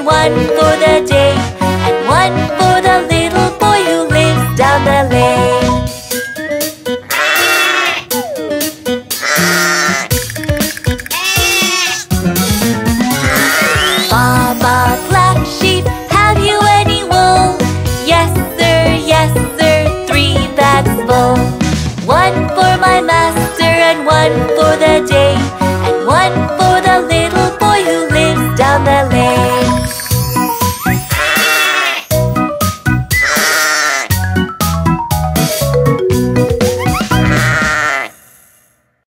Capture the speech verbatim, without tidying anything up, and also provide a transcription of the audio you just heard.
one for the day, and one for the little boy who lives down the lane. Baba, black sheep, have you any wool? Yes sir, yes sir, three bags full. One for my master and one for the day,